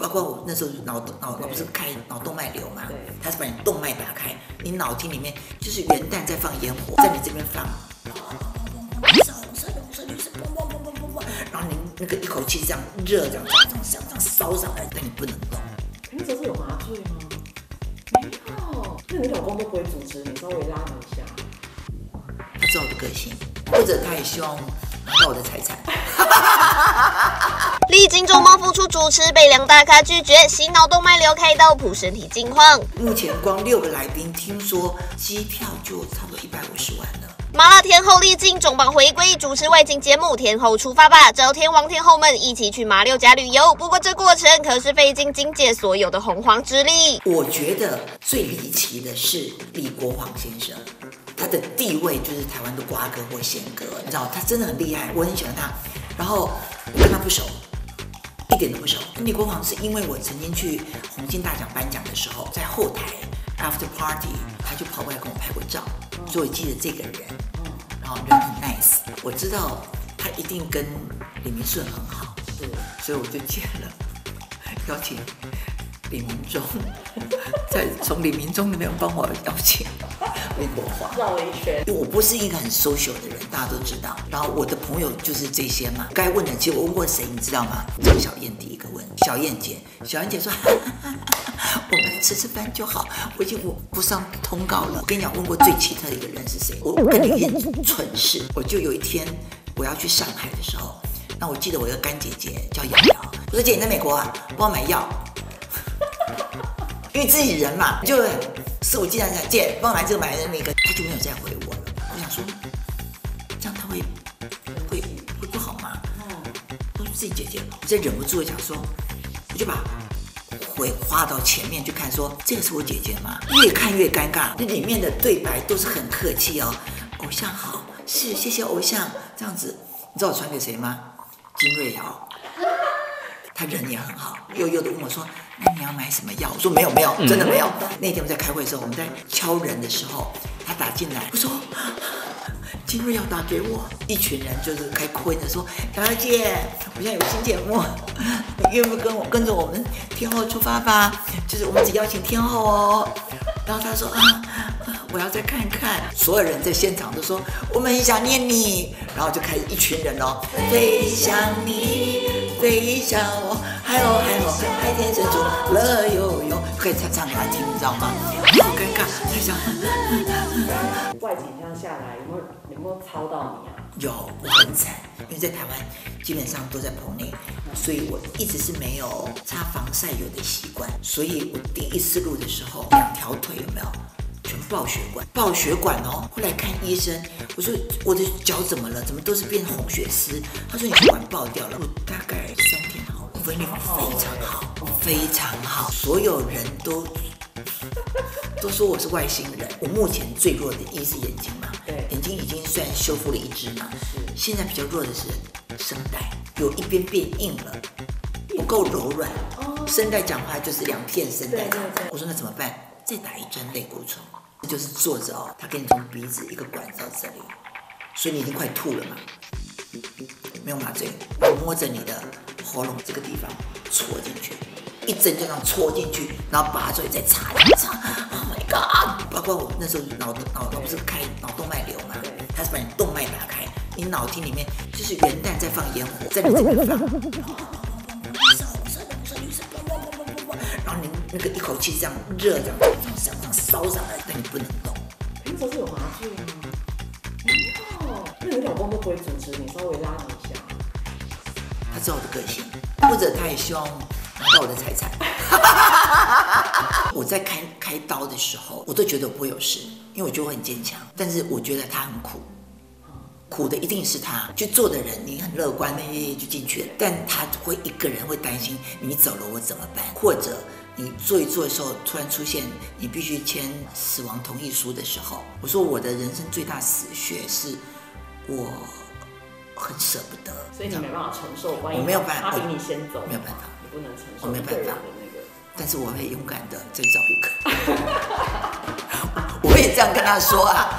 包括我那时候脑不是开脑动脉瘤嘛，它是把你动脉打开，你脑筋里面就是元旦在放烟火，在你这边放，然后你那个一口气这样热这样烧上来，但你不能动。 那时候是有麻醉吗？没有。那你老公都不会阻止你，稍微拉你一下？ 他知道我的个性，或者他也希望拿到我的财产。 历经周末复出主持，被两大咖拒绝，洗脑动脉瘤开刀补身体近况。 目前光6个来宾，听说机票就差不多150万了。 麻辣天后历经重磅回归，主持外景节目《天后出发吧》，找天王天后们一起去马六甲旅游。不过这过程可是费尽金姐所有的洪荒之力。 我觉得最离奇的是李国煌先生，他的地位就是台湾的瓜哥或贤哥，你知道他真的很厉害，我很喜欢他。然后我跟他不熟，一点都不熟。李国煌是因为我曾经去红星大奖颁奖的时候，在后台 after party， 他就跑过来跟我拍过照，所以我记得这个人。然后人很 nice， 我知道他一定跟李明顺很好，所以我就接了邀请李明忠，再从李明忠那边帮我邀请李国煌， 绕了一圈。 我不是一个很 social 的人，大家都知道。然后我的朋友就是这些嘛。该问的，其实我问过谁，你知道吗？张小燕第一个问，小燕姐说，我们吃饭就好，我已经不上通告了。我跟你讲，问过最奇特的一个人是谁？我跟你一件蠢事，我就有一天我要去上海的时候，那我记得我有个干姐姐叫瑶瑶，我说姐你在美国啊，帮我买药。因为自己人嘛，就肆无忌惮讲姐帮我买这个买那个，他就没有再回我了。我想说，这样他会不好吗？我说自己姐姐，我再忍不住想说，我就把回划到前面去看说，这个是我姐姐吗？越看越尴尬，那里面的对白都是很客气哦，偶像好，是谢谢偶像这样子。你知道我传给谁吗？金瑞瑶。他人也很好，悠悠的问我说：“那你要买什么药？”我说：“没有，真的没有。”那天我们在开会的时候，我们在敲人的时候，他打进来，我说：“金瑞要打给我。”一群人就是开会的说：“瑶瑶姐，我现在有新节目，你愿不跟着我们天后出发吧？就是我们只邀请天后哦。”然后他说：“我要再看看。”所有人在现场都说：“我们很想念你。”然后就开始一群人哦，飞向你。飞向我，海哦海哦，海天深处乐悠悠，可以唱给他听，你知道吗？好尴尬，在想。 外景这样下来，有没有操到你啊？ 有，我很惨，因为在台湾基本上都在棚内，所以我一直是没有擦防晒油的习惯，所以我第一次录的时候，2条腿有没有？全部爆血管哦！后来看医生，我说我的脚怎么了？怎么都是变红血丝？他说你血管爆掉了。我大概3天好，恢复非常好，非常好。所有人都说我是外星人。我目前最弱的一是眼睛嘛，眼睛已经算修复了1只嘛，现在比较弱的是声带，有一边变硬了，不够柔软。声带讲话就是2片声带。我说那怎么办？再打1针类固醇，这就是坐着哦，他给你从鼻子一个管到这里，所以你已经快吐了嘛，没有麻醉，我摸着你的喉咙这个地方戳进去，1针就这样戳进去，然后拔出来再插，Oh my god！ 包括我那时候脑不是开脑动脉瘤嘛，它是把你动脉打开，你脑筋里面就是元旦在放烟火，在你这边放。然后你那个一口气这样热这样烧上来，但你不能动。 那时候是有麻醉吗？没有。那你老公都不会阻止你，稍微拉你一下？ 他知道我的个性，或者他也希望拿到我的财产。我在开刀的时候，我都觉得我不会有事，因为我觉得我很坚强。但是我觉得他很苦。苦的一定是他，去做的人你很乐观，就进去了，但他会一个人会担心你走了我怎么办，或者你做一做的时候突然出现你必须签死亡同意书的时候，我说我的人生最大死穴是我很舍不得， 所以你没办法承受， 我没有办法， 他比你先走， 没有办法， 你不能承受， 我没办法，但是我会勇敢的再找一个，我也这样跟他说啊。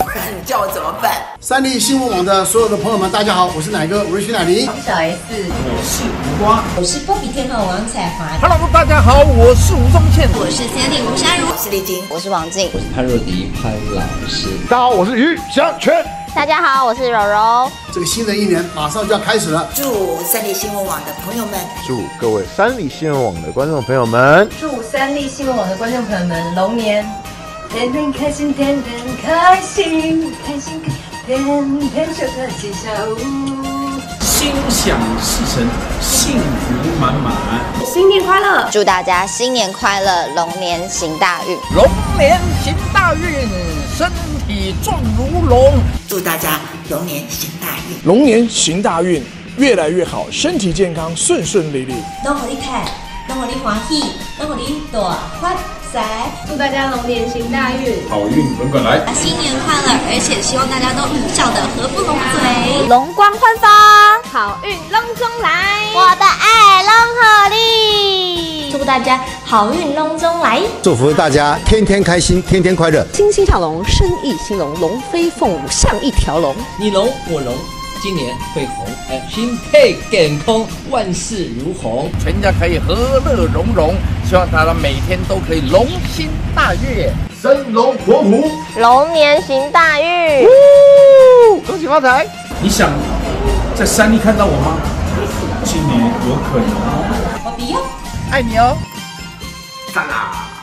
你叫我怎么办？ 三立新闻网的所有的朋友们，大家好，我是奶哥，我是徐乃麟， 小 S， 我是吴瓜， 我是波比天后王彩华。 Hello， 大家好，我是吴宗宪， 我是Sandy吴珊如， 我是丽晶， 我是王静， 我是潘若迪潘老师。 大家好，我是于祥全。 大家好，我是柔柔。 这个新的一年马上就要开始了， 祝三立新闻网的朋友们， 祝各位三立新闻网的观众朋友们， 祝三立新闻网的观众朋友们龙年天天开心，天天开心，开心天天收看吉祥物， 心想事成，幸福满满， 新年快乐！ 祝大家新年快乐，龙年行大运， 龙年行大运，身体壮如龙。 祝大家龙年行大运， 龙年行大运，越来越好，身体健康，顺顺利利。 拢互你看，拢互你欢喜，拢互你大发财。祝大家龙年行大运， 好运滚滚来， 新年快乐！而且希望大家都笑得合不拢嘴， 容光焕发，好运隆中来，我的爱龙合力。祝大家好运隆中来， 祝福大家天天开心，天天快乐， 欣欣向荣，生意兴隆，龙飞凤舞像一条龙。 你龙我龙，今年会红，心态健康，万事如虹， 全家可以和乐融融。希望大家每天都可以龙心大悦， 生龙活虎， 龙年行大运， 恭喜发财！ 你想在山里看到我吗？今年有可能。 我不要。 爱你哦，赞啦！